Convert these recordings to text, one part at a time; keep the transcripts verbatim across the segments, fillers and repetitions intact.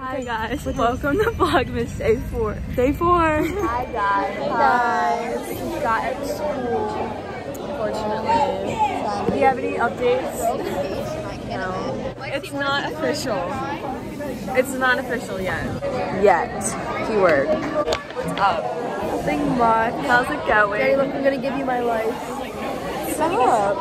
Hi guys, welcome to vlogmas day four. Day four. Hi guys. Hey guys. We got at school, unfortunately. Do you have any updates? No. It's not official. It's not official yet. Yet. Keyword. What's up? Nothing much. How's it going? Daddy, look, I'm gonna give you my life. Stop.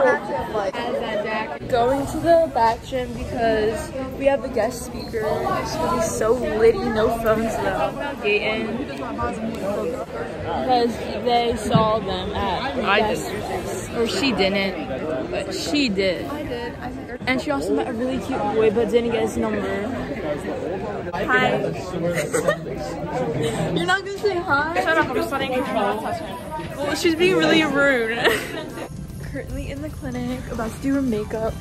Jack. Going to the back gym because we have a guest speaker. It's gonna be so litty, no phones though. Gaten. Because they saw them at I yesterday's. Or she didn't, but she did. I did. I And she also met a really cute boy but didn't get his number. Hi. You're not gonna say hi? Shut up, I'm just letting her know. Well, she's being really rude. Currently in the clinic, about to do her makeup.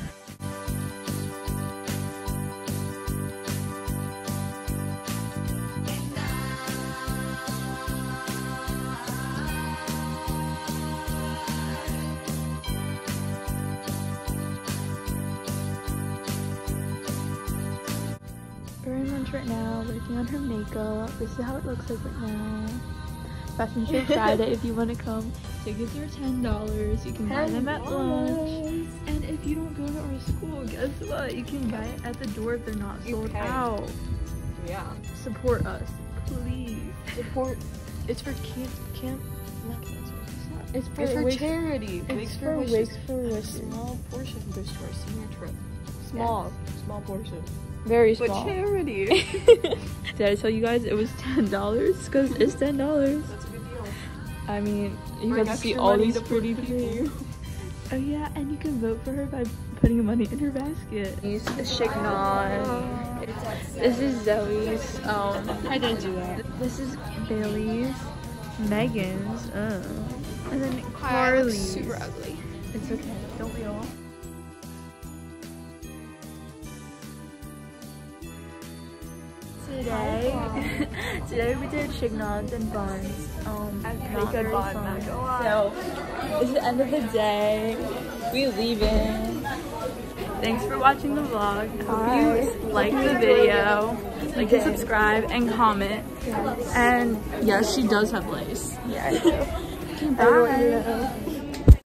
We're in lunch right now, working on her makeup. This is how it looks like right now. Fashion show Friday. If you want to come, tickets are ten dollars. You can buy them at lunch. And if you don't go to our school, guess what? You can buy it at the door if they're not sold out. Yeah. Support us, please. Support. It's for camp, camp, not cancer. It's for, It's for wish, charity. It's Wigs for Wishes. wigs for wishes. Small portion goes to our senior trip. Small. Small portion. Very But small. charity. Did I tell you guys it was ten dollars? Because it's ten dollars. That's a good deal. I mean, you Bring got to see extra all money these to put pretty for people. you. Oh yeah, and you can vote for her by putting money in her basket. This is Shignon. This is Zoe's. Um, I didn't do that. this is Bailey's. Megan's. Oh. And then Hi, I look Carly's. super ugly. It's okay. Don't we all? Today, today we did chignons and buns. Um, I not pretty good very bun, fun. not gonna lie. So it's the end of the day. We leaving. Thanks for watching the vlog. Bye. Hope you like the video, like and subscribe and comment. Yes. And yes, she does have lace. Yeah, I do. Okay, Everyone, bye. you know.